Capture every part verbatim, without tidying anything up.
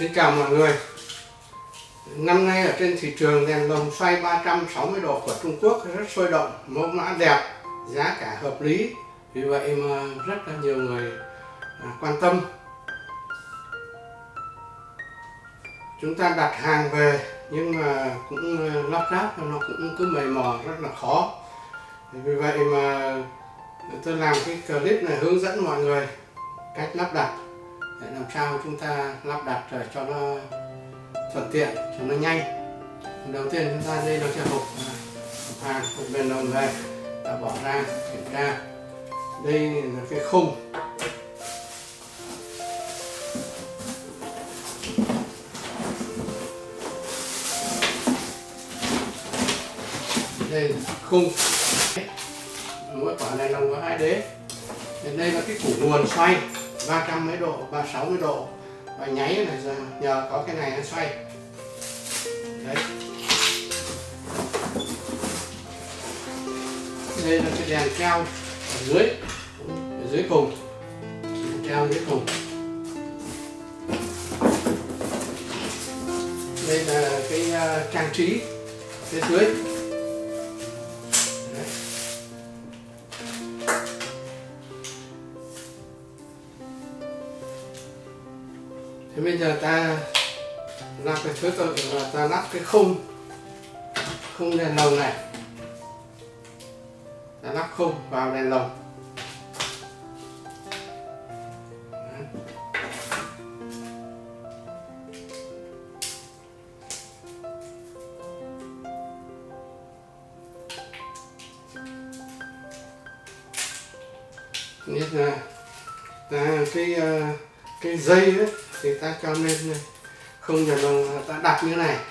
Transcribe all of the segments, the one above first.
Xin chào mọi người. Năm nay ở trên thị trường đèn lồng xoay ba trăm sáu mươi độ của Trung Quốc rất sôi động, mẫu mã đẹp, giá cả hợp lý. Vì vậy mà rất là nhiều người quan tâm. Chúng ta đặt hàng về nhưng mà cũng lắp ráp nó cũng cứ mày mò rất là khó. Vì vậy mà tôi làm cái clip này hướng dẫn mọi người cách lắp đặt để làm sao chúng ta lắp đặt rồi cho nó thuận tiện, cho nó nhanh. Đầu tiên chúng ta đây là cái hộp hộp hàng, hộp đèn lồng này ta bỏ ra kiểm tra. Đây là cái khung. Đây là khung. Mỗi quả đèn lồng có hai đế. Đây là cái củ nguồn xoay ba trăm mấy độ, ba sáu mươi độ. Và nháy này giờ nhờ có cái này nó xoay. Đấy. Đây là cái đèn treo ở dưới, ở dưới cùng, đèn treo dưới cùng. Đây là cái uh, trang trí phía dưới. Đấy. Thế bây giờ ta lắp cái thứ tự là ta lắp cái khung khung đèn lồng này, ta lắp khung vào đèn lồng. Nhất là ta cái cái dây ấy, thì ta cho lên không đèn lồng ta đặt như này.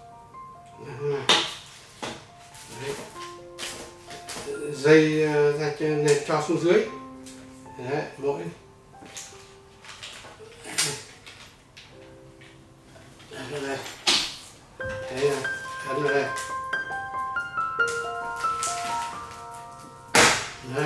Đấy. Dây ra trên lên cho xuống dưới. Đấy, mỗi đây đây, thế là ấn vào đây. Đấy.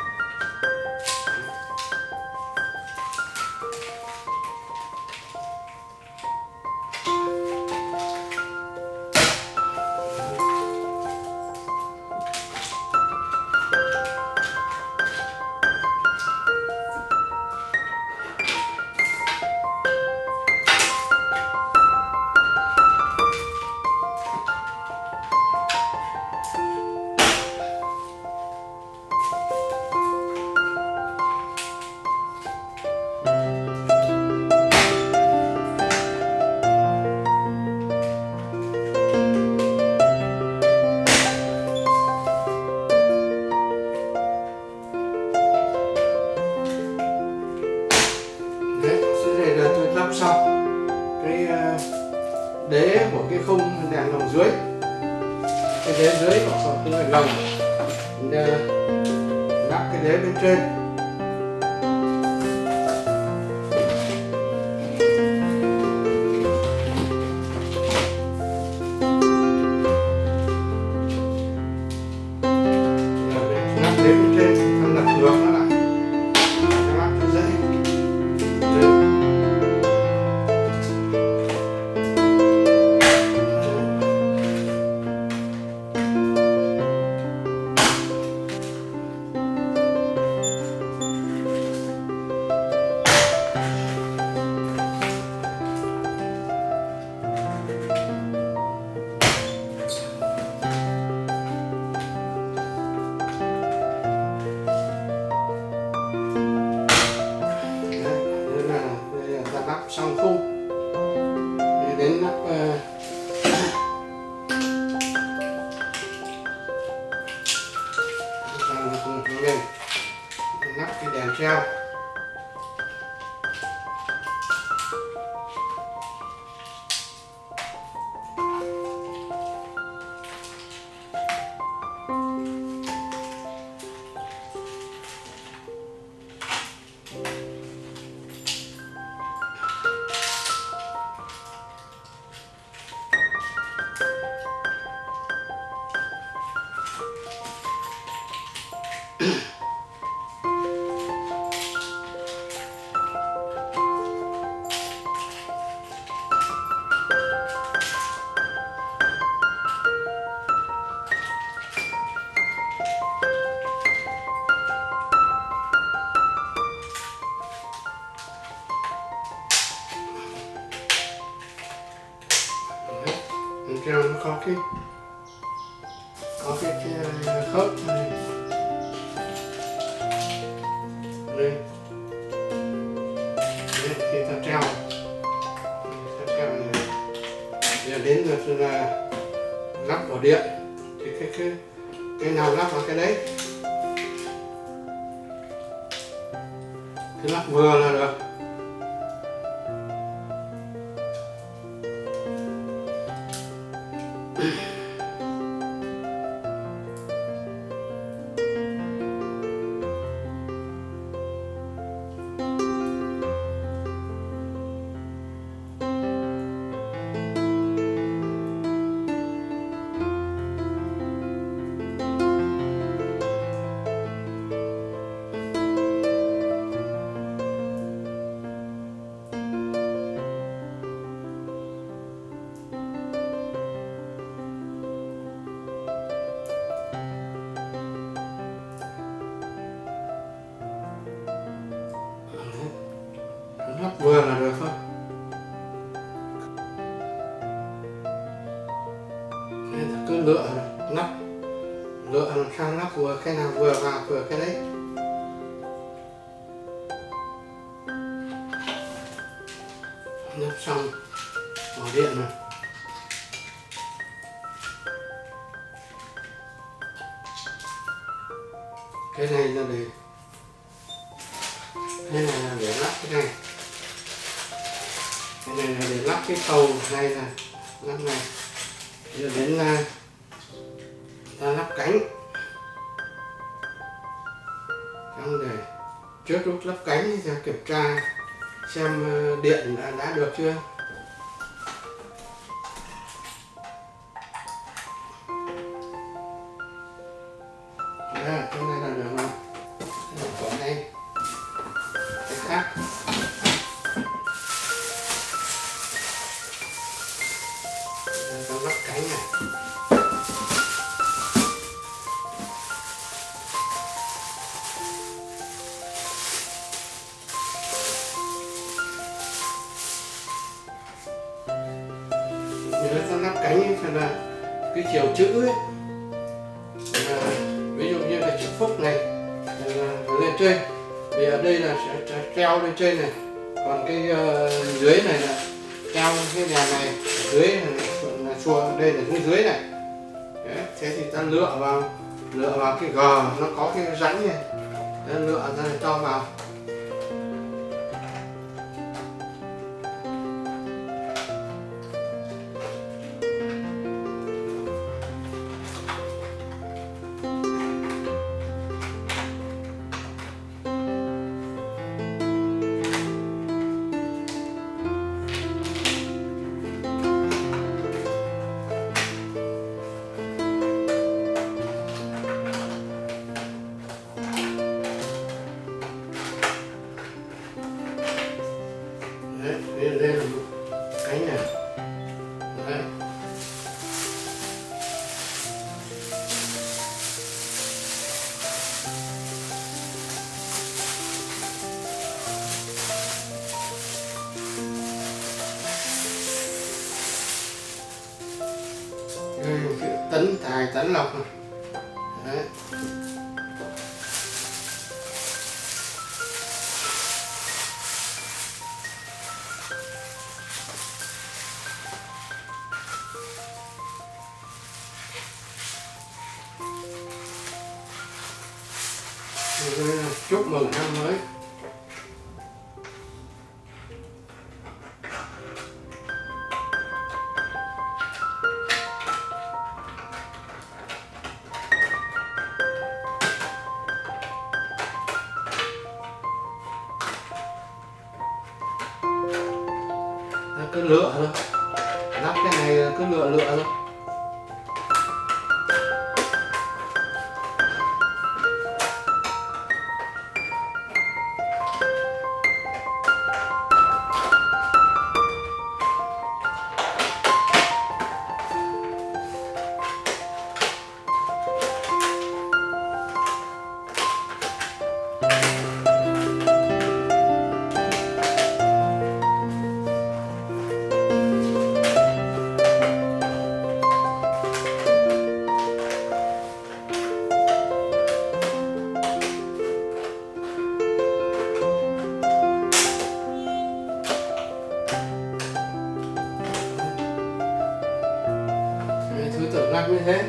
Xong cái đế của cái khung đèn lồng dưới, cái đế dưới của khung đèn lồng lắp cái đế bên trên. Lắp đế bên trên, ta lật ngược nó lại, ta lắp cho dễ. Lắp xong khung đến lắp uh, lên lắp cái đèn treo. cái có cái, cái khớp này đây. Đấy, khi ta treo ta treo này giờ đến rồi là lắp vào điện thì cái cái cái nào lắp vào cái đấy, cứ lắp vừa là được. Lắp vừa là được thôi. Nên cứ lựa lắp lựa làm sao lắp vừa cái nào vừa vào vừa cái đấy. Lắp xong bỏ điện rồi. Cái này là để cái này là để lắp cái này. Cái này là để lắp cái cầu này là lắp này. Giờ đến là ta lắp cánh. Xong để trước lúc lắp cánh thì ta kiểm tra xem điện đã, đã được chưa. Đó, cái này là được rồi. Có đây cái khác. Ta lắp cánh này. Nhớ ta lắp cánh ấy, là cái chiều chữ ấy, là, ví dụ như là chữ Phúc này là lên trên, vì ở đây là sẽ treo lên trên này, còn cái uh, dưới này là treo cái nhà này, ở dưới là, là xua, đây là xuống dưới này. Đấy, thế thì ta lựa vào lựa vào cái G, nó có cái rãnh này, ta lựa ra cho vào. Đấy, đây, đây là một cánh này. Đấy. Đây, chữ Tấn Tài Tấn Lộc này. Đấy. Chúc mừng năm mới. Ta cứ lựa thôi, lắp cái này cứ lựa lựa thôi. thế.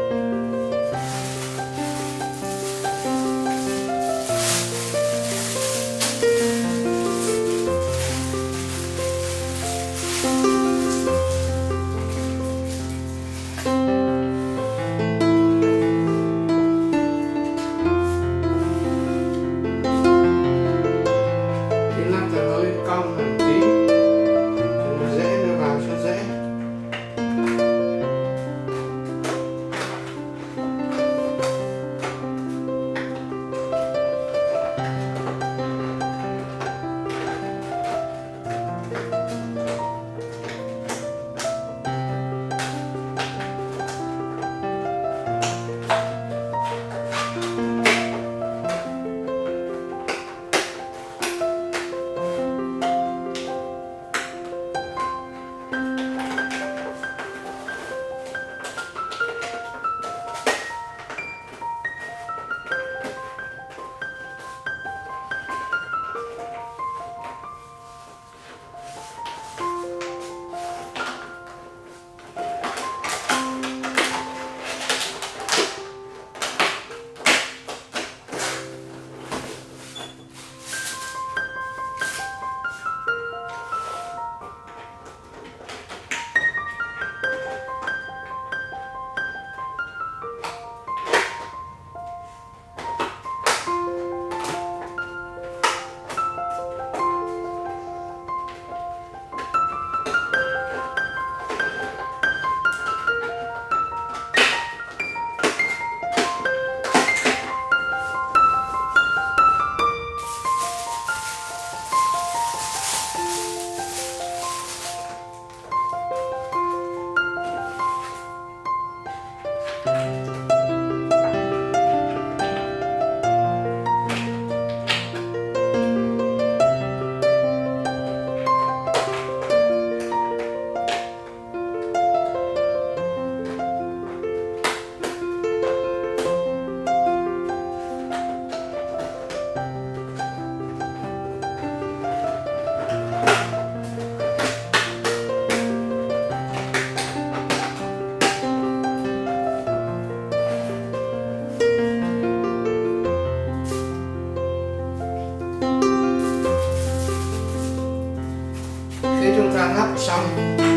Lắp xong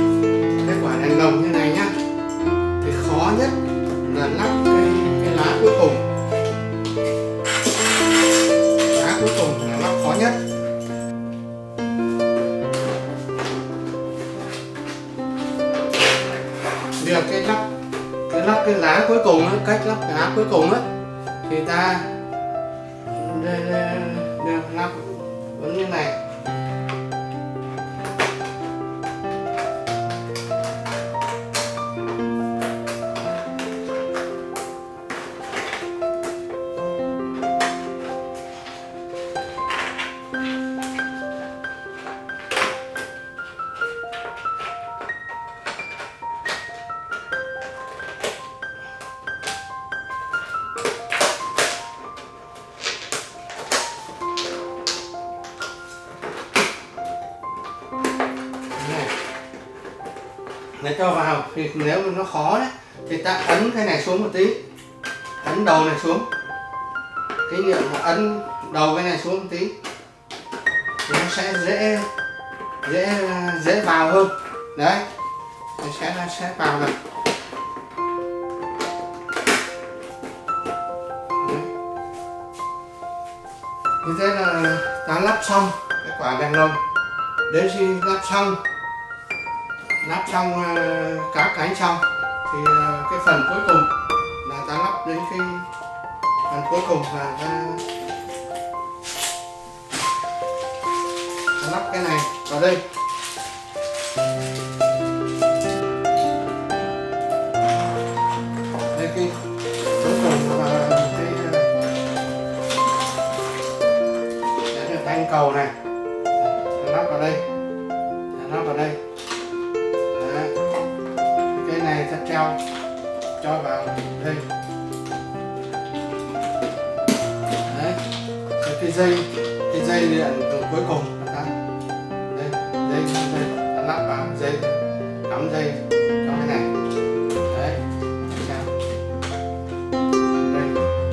cái quả đèn lồng như này nhá, thì khó nhất là lắp cái, cái lá cuối cùng. Lá cuối cùng là lắp khó nhất. Việc cái lắp cái lắp cái lá cuối cùng ấy, cách lắp cái lá cuối cùng ấy, thì ta đây, đây, đây, lắp vẫn như này. Để cho vào thì nếu mà nó khó đấy thì ta ấn cái này xuống một tí, ấn đầu này xuống, cái nghiệm là ấn đầu cái này xuống một tí thì nó sẽ dễ dễ dễ vào hơn đấy, nó sẽ nó sẽ vào được. Như thế là ta lắp xong cái quả đèn lồng. Đến khi lắp xong lắp xong uh, các cánh xong thì uh, cái phần cuối cùng là ta lắp đến khi phần cuối cùng là ta, ta lắp cái này vào đây. Đây cái cuối cùng là cái uh, thanh cầu này ta lắp vào đây, ta lắp vào đây. Cái này ta treo cho vào đây. Đấy. Cái dây cái dây điện cuối cùng ta đây, dây dây ta lắp vào dây, cắm dây cho cái này. Đấy.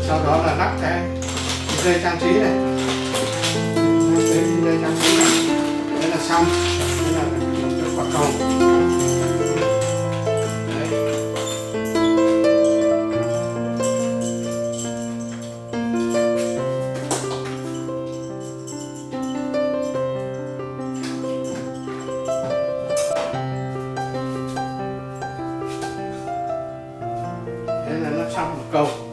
sau đó là lắp cái dây trang trí này, lắp cái dây trang trí này, thế là xong. Thế là một cái quả cầu. Đấy. Thế là nó xong một cầu.